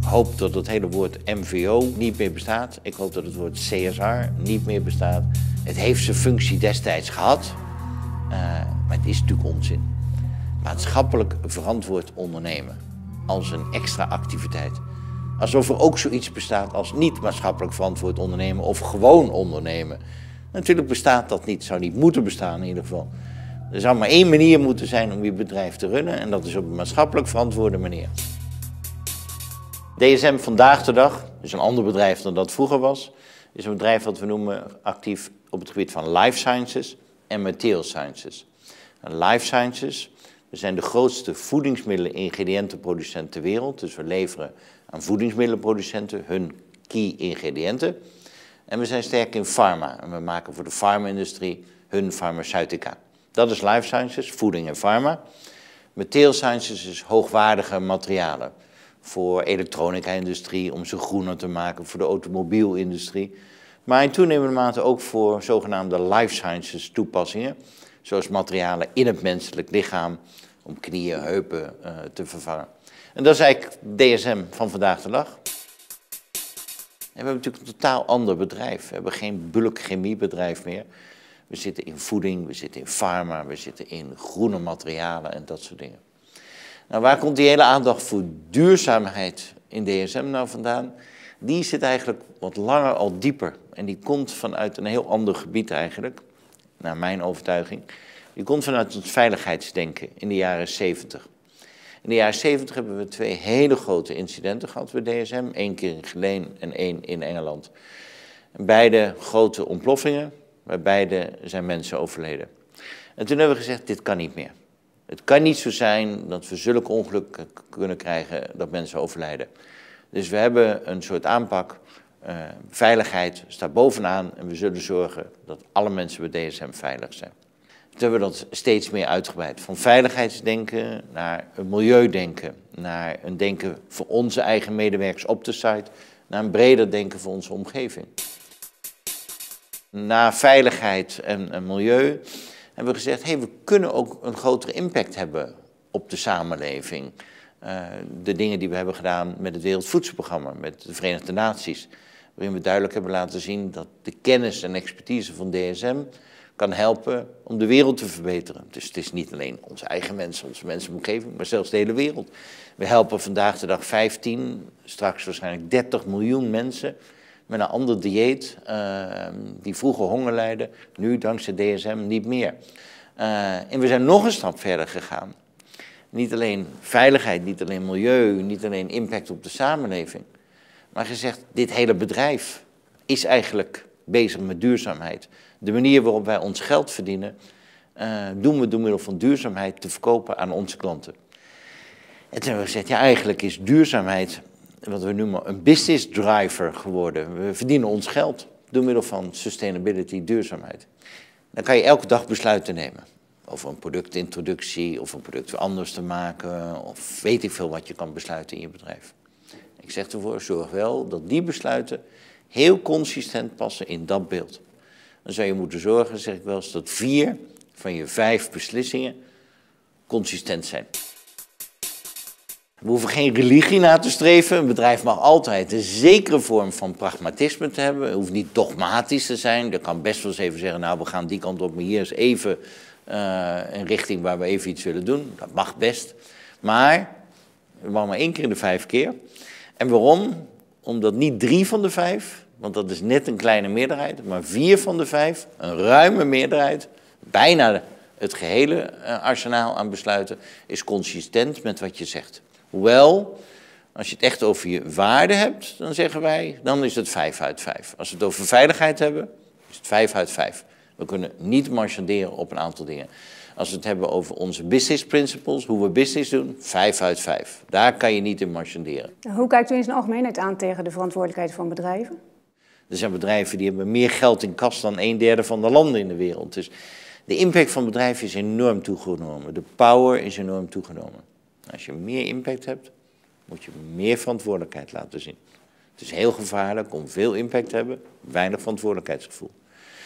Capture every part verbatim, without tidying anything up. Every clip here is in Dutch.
hoop dat het hele woord M V O niet meer bestaat. Ik hoop dat het woord C S R niet meer bestaat. Het heeft zijn functie destijds gehad, uh, maar het is natuurlijk onzin. Maatschappelijk verantwoord ondernemen als een extra activiteit. Alsof er ook zoiets bestaat als niet maatschappelijk verantwoord ondernemen of gewoon ondernemen. Natuurlijk bestaat dat niet, zou niet moeten bestaan in ieder geval. Er zou maar één manier moeten zijn om je bedrijf te runnen en dat is op een maatschappelijk verantwoorde manier. D S M vandaag de dag, dus een ander bedrijf dan dat vroeger was, is een bedrijf wat we noemen actief op het gebied van life sciences en material sciences. En life sciences, we zijn de grootste voedingsmiddelen-ingrediëntenproducent ter wereld, dus we leveren aan voedingsmiddelenproducenten hun key ingrediënten. En we zijn sterk in pharma en we maken voor de farma-industrie hun farmaceutica. Dat is life sciences, voeding en pharma. Material sciences is hoogwaardige materialen. Voor elektronica-industrie, om ze groener te maken, voor de automobielindustrie. Maar in toenemende mate ook voor zogenaamde life sciences toepassingen. Zoals materialen in het menselijk lichaam, om knieën, heupen uh, te vervangen. En dat is eigenlijk D S M van vandaag de dag. En we hebben natuurlijk een totaal ander bedrijf. We hebben geen bulkchemiebedrijf meer. We zitten in voeding, we zitten in pharma, we zitten in groene materialen en dat soort dingen. Nou, waar komt die hele aandacht voor duurzaamheid in D S M nou vandaan? Die zit eigenlijk wat langer al dieper. En die komt vanuit een heel ander gebied eigenlijk, naar mijn overtuiging. Die komt vanuit het veiligheidsdenken in de jaren zeventig. In de jaren zeventig hebben we twee hele grote incidenten gehad bij D S M. Eén keer in Geleen en één in Engeland. En beide grote ontploffingen, bij beide zijn mensen overleden. En toen hebben we gezegd, dit kan niet meer. Het kan niet zo zijn dat we zulke ongelukken kunnen krijgen dat mensen overlijden. Dus we hebben een soort aanpak. Uh, veiligheid staat bovenaan en we zullen zorgen dat alle mensen bij D S M veilig zijn. Toen hebben we dat steeds meer uitgebreid. Van veiligheidsdenken naar een milieudenken, naar een denken voor onze eigen medewerkers op de site, naar een breder denken voor onze omgeving. Na veiligheid en, en milieu hebben we gezegd, hey, we kunnen ook een grotere impact hebben op de samenleving. Uh, de dingen die we hebben gedaan met het Wereldvoedselprogramma, met de Verenigde Naties, waarin we duidelijk hebben laten zien dat de kennis en expertise van D S M kan helpen om de wereld te verbeteren. Dus het is niet alleen onze eigen mensen, onze mensenomgeving, maar zelfs de hele wereld. We helpen vandaag de dag vijftien, straks waarschijnlijk dertig miljoen mensen met een ander dieet, uh, die vroeger honger lijden, nu dankzij D S M niet meer. Uh, en we zijn nog een stap verder gegaan. Niet alleen veiligheid, niet alleen milieu, niet alleen impact op de samenleving. Maar gezegd, dit hele bedrijf is eigenlijk bezig met duurzaamheid. De manier waarop wij ons geld verdienen, uh, doen we door middel van duurzaamheid te verkopen aan onze klanten. En toen hebben we gezegd, ja, eigenlijk is duurzaamheid wat we noemen een business driver geworden. We verdienen ons geld door middel van sustainability, duurzaamheid. Dan kan je elke dag besluiten nemen. Over een productintroductie, of een product weer anders te maken, of weet ik veel wat je kan besluiten in je bedrijf. Ik zeg ervoor, zorg wel dat die besluiten heel consistent passen in dat beeld. Dan zou je moeten zorgen, zeg ik wel eens, dat vier van je vijf beslissingen consistent zijn. We hoeven geen religie na te streven. Een bedrijf mag altijd een zekere vorm van pragmatisme te hebben. Het hoeft niet dogmatisch te zijn. Je kan best wel eens even zeggen, nou, we gaan die kant op, maar hier is even uh, een richting waar we even iets willen doen. Dat mag best. Maar, we mag maar één keer in de vijf keer. En waarom? Omdat niet drie van de vijf, want dat is net een kleine meerderheid, maar vier van de vijf, een ruime meerderheid, bijna het gehele uh, arsenaal aan besluiten, is consistent met wat je zegt. Hoewel, als je het echt over je waarde hebt, dan zeggen wij, dan is het vijf uit vijf. Als we het over veiligheid hebben, is het vijf uit vijf. We kunnen niet marchanderen op een aantal dingen. Als we het hebben over onze business principles, hoe we business doen, vijf uit vijf. Daar kan je niet in marchanderen. Hoe kijkt u in zijn algemeenheid aan tegen de verantwoordelijkheid van bedrijven? Er zijn bedrijven die hebben meer geld in kas dan een derde van de landen in de wereld. Dus de impact van bedrijven is enorm toegenomen. De power is enorm toegenomen. Als je meer impact hebt, moet je meer verantwoordelijkheid laten zien. Het is heel gevaarlijk om veel impact te hebben, weinig verantwoordelijkheidsgevoel.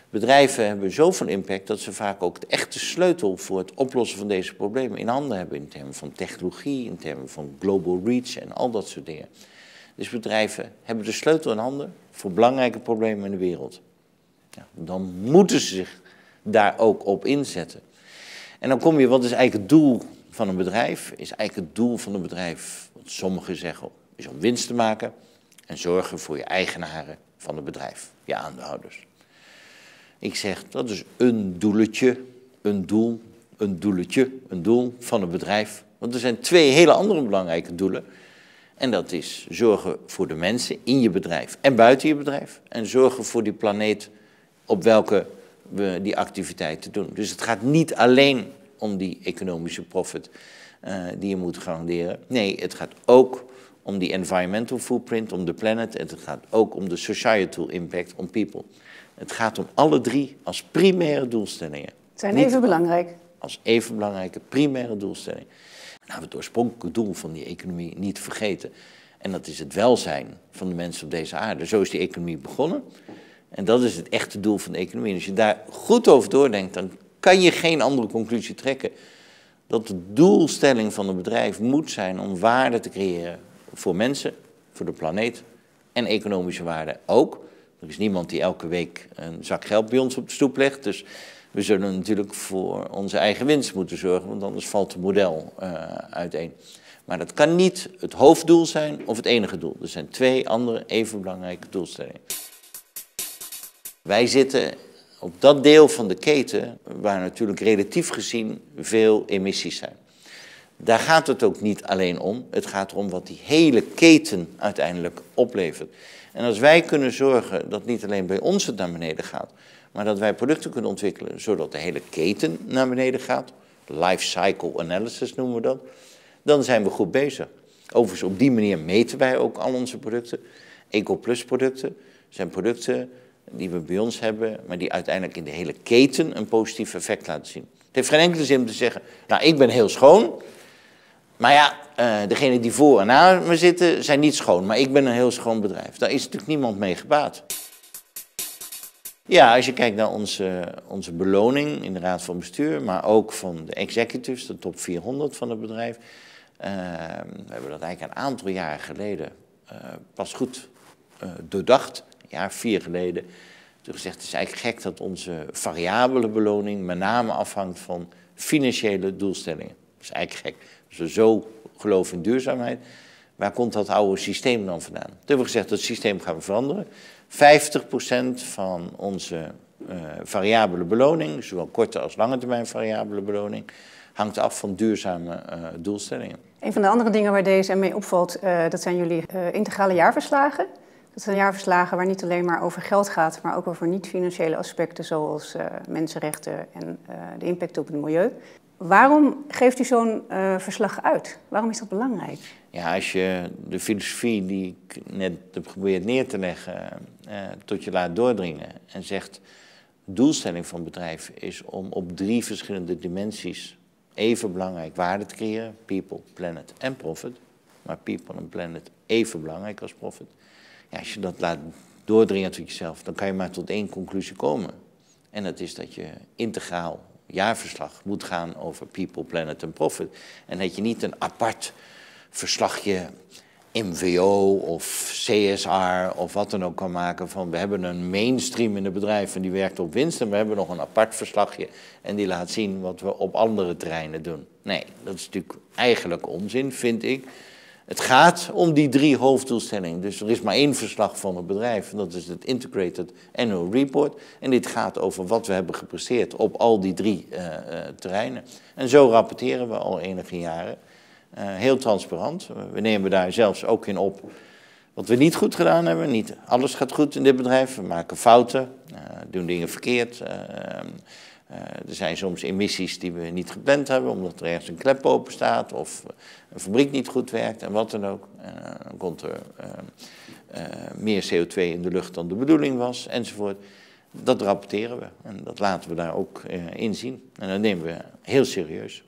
Bedrijven hebben zoveel impact dat ze vaak ook de echte sleutel voor het oplossen van deze problemen in handen hebben. In termen van technologie, in termen van global reach en al dat soort dingen. Dus bedrijven hebben de sleutel in handen voor belangrijke problemen in de wereld. Ja, dan moeten ze zich daar ook op inzetten. En dan kom je, wat is eigenlijk het doel van een bedrijf? Is eigenlijk het doel van een bedrijf, wat sommigen zeggen, is om winst te maken en zorgen voor je eigenaren van het bedrijf, je aandeelhouders. Ik zeg, dat is een doeletje, een doel, een doeletje, een doel van een bedrijf. Want er zijn twee hele andere belangrijke doelen. En dat is zorgen voor de mensen in je bedrijf en buiten je bedrijf. En zorgen voor die planeet op welke we die activiteiten doen. Dus het gaat niet alleen om die economische profit uh, die je moet garanderen. Nee, het gaat ook om die environmental footprint, om de planet. En het gaat ook om de societal impact on people. Het gaat om alle drie als primaire doelstellingen. Zijn niet even belangrijk. Als even belangrijke primaire doelstellingen. Nou, het oorspronkelijke doel van die economie niet vergeten. En dat is het welzijn van de mensen op deze aarde. Zo is die economie begonnen. En dat is het echte doel van de economie. En als je daar goed over doordenkt, dan kan je geen andere conclusie trekken. Dat de doelstelling van een bedrijf moet zijn om waarde te creëren voor mensen, voor de planeet en economische waarde ook. Er is niemand die elke week een zak geld bij ons op de stoep legt. Dus we zullen natuurlijk voor onze eigen winst moeten zorgen, want anders valt het model uh, uiteen. Maar dat kan niet het hoofddoel zijn of het enige doel. Er zijn twee andere even belangrijke doelstellingen. Wij zitten op dat deel van de keten waar natuurlijk relatief gezien veel emissies zijn. Daar gaat het ook niet alleen om. Het gaat erom wat die hele keten uiteindelijk oplevert. En als wij kunnen zorgen dat niet alleen bij ons het naar beneden gaat, maar dat wij producten kunnen ontwikkelen zodat de hele keten naar beneden gaat, life cycle analysis noemen we dat, dan zijn we goed bezig. Overigens, op die manier meten wij ook al onze producten. EcoPlus producten zijn producten die we bij ons hebben, maar die uiteindelijk in de hele keten een positief effect laten zien. Het heeft geen enkele zin om te zeggen, nou, ik ben heel schoon, maar ja, uh, degenen die voor en na me zitten zijn niet schoon, maar ik ben een heel schoon bedrijf. Daar is natuurlijk niemand mee gebaat. Ja, als je kijkt naar onze, onze beloning in de raad van bestuur, maar ook van de executives, de top vierhonderd van het bedrijf. Uh, we hebben dat eigenlijk een aantal jaren geleden uh, pas goed uh, doordacht, een jaar vier geleden. Toen gezegd, het is eigenlijk gek dat onze variabele beloning met name afhangt van financiële doelstellingen. Dat is eigenlijk gek. Als we zo geloven in duurzaamheid, waar komt dat oude systeem dan vandaan? Toen hebben we gezegd, dat systeem gaan we veranderen. vijftig procent van onze uh, variabele beloning, zowel korte als lange termijn variabele beloning, hangt af van duurzame uh, doelstellingen. Een van de andere dingen waar D S M mee opvalt, uh, dat zijn jullie uh, integrale jaarverslagen. Dat zijn jaarverslagen waar niet alleen maar over geld gaat, maar ook over niet-financiële aspecten zoals uh, mensenrechten en uh, de impact op het milieu. Waarom geeft u zo'n uh, verslag uit? Waarom is dat belangrijk? Ja, als je de filosofie die ik net heb geprobeerd neer te leggen uh, tot je laat doordringen en zegt, de doelstelling van het bedrijf is om op drie verschillende dimensies even belangrijk waarde te creëren, people, planet en profit, maar people en planet even belangrijk als profit. Ja, als je dat laat doordringen tot jezelf, dan kan je maar tot één conclusie komen. En dat is dat je integraal jaarverslag moet gaan over people, planet en profit. En dat je niet een apart verslagje M V O of C S R of wat dan ook kan maken van we hebben een mainstream in het bedrijf en die werkt op winst en we hebben nog een apart verslagje en die laat zien wat we op andere terreinen doen. Nee, dat is natuurlijk eigenlijk onzin, vind ik. Het gaat om die drie hoofddoelstellingen. Dus er is maar één verslag van het bedrijf. En dat is het Integrated Annual Report. En dit gaat over wat we hebben gepresteerd op al die drie uh, uh, terreinen. En zo rapporteren we al enige jaren. Uh, heel transparant. We nemen daar zelfs ook in op wat we niet goed gedaan hebben. Niet alles gaat goed in dit bedrijf. We maken fouten, uh, doen dingen verkeerd. Uh, Uh, er zijn soms emissies die we niet gepland hebben, omdat er ergens een klep open staat of een fabriek niet goed werkt en wat dan ook. Uh, dan komt er uh, uh, meer C O twee in de lucht dan de bedoeling was, enzovoort. Dat rapporteren we en dat laten we daar ook uh, in zien. En dat nemen we heel serieus.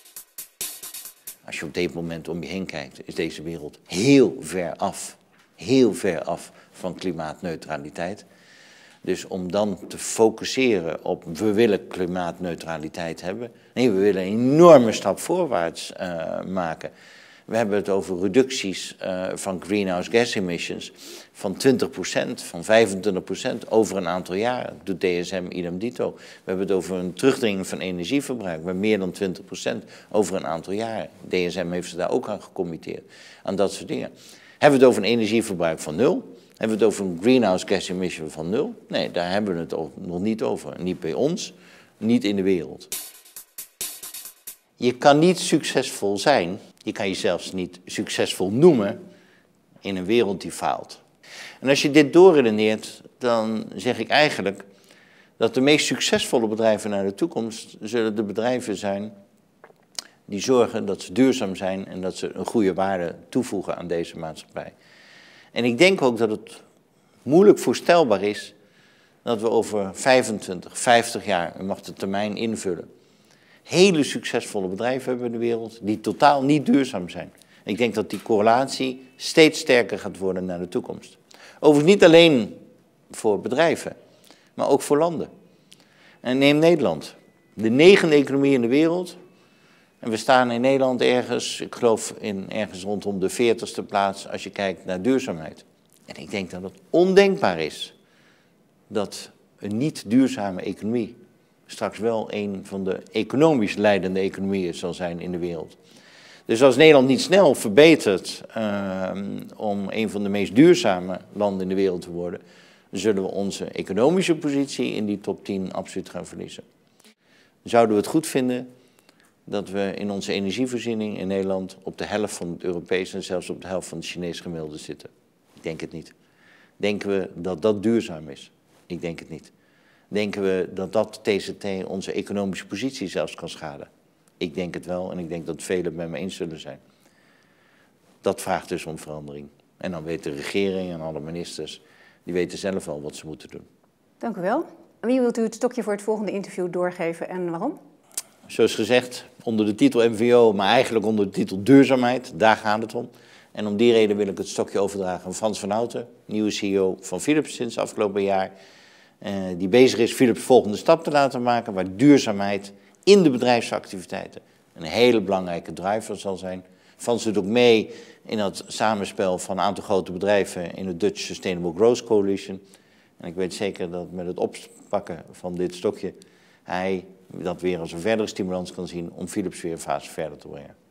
Als je op dit moment om je heen kijkt, is deze wereld heel ver af, heel ver af van klimaatneutraliteit. Dus om dan te focussen op we willen klimaatneutraliteit hebben. Nee, we willen een enorme stap voorwaarts uh, maken. We hebben het over reducties uh, van greenhouse gas emissions van twintig procent, van vijfentwintig procent over een aantal jaren. Doet D S M idem dito. We hebben het over een terugdringing van energieverbruik met meer dan twintig procent over een aantal jaren. D S M heeft zich daar ook aan gecommitteerd, aan dat soort dingen. Hebben we het over een energieverbruik van nul? Hebben we het over een greenhouse gas emission van nul? Nee, daar hebben we het nog niet over. Niet bij ons, niet in de wereld. Je kan niet succesvol zijn, je kan jezelf niet succesvol noemen in een wereld die faalt. En als je dit doorredeneert, dan zeg ik eigenlijk dat de meest succesvolle bedrijven naar de toekomst zullen de bedrijven zijn die zorgen dat ze duurzaam zijn en dat ze een goede waarde toevoegen aan deze maatschappij. En ik denk ook dat het moeilijk voorstelbaar is dat we over vijfentwintig, vijftig jaar, u mag de termijn invullen, hele succesvolle bedrijven hebben in de wereld die totaal niet duurzaam zijn. Ik denk dat die correlatie steeds sterker gaat worden naar de toekomst. Overigens niet alleen voor bedrijven, maar ook voor landen. En neem Nederland, de negende economie in de wereld. En we staan in Nederland ergens, ik geloof in ergens rondom de veertigste plaats als je kijkt naar duurzaamheid. En ik denk dat het ondenkbaar is dat een niet duurzame economie straks wel een van de economisch leidende economieën zal zijn in de wereld. Dus als Nederland niet snel verbetert uh, om een van de meest duurzame landen in de wereld te worden, zullen we onze economische positie in die top tien absoluut gaan verliezen. Zouden we het goed vinden dat we in onze energievoorziening in Nederland op de helft van het Europese en zelfs op de helft van het Chinese gemiddelde zitten? Ik denk het niet. Denken we dat dat duurzaam is? Ik denk het niet. Denken we dat dat T Z T onze economische positie zelfs kan schaden? Ik denk het wel en ik denk dat velen het met me eens zullen zijn. Dat vraagt dus om verandering. En dan weet de regering en alle ministers, die weten zelf al wat ze moeten doen. Dank u wel. Wie wilt u het stokje voor het volgende interview doorgeven en waarom? Zoals gezegd, onder de titel M V O, maar eigenlijk onder de titel duurzaamheid, daar gaat het om. En om die reden wil ik het stokje overdragen aan Frans van Houten, nieuwe C E O van Philips sinds afgelopen jaar. Uh, die bezig is Philips volgende stap te laten maken, waar duurzaamheid in de bedrijfsactiviteiten een hele belangrijke driver zal zijn. Frans doet ook mee in het samenspel van een aantal grote bedrijven in de Dutch Sustainable Growth Coalition. En ik weet zeker dat met het oppakken van dit stokje hij dat weer als een verdere stimulans kan zien om Philips weer een fase verder te brengen.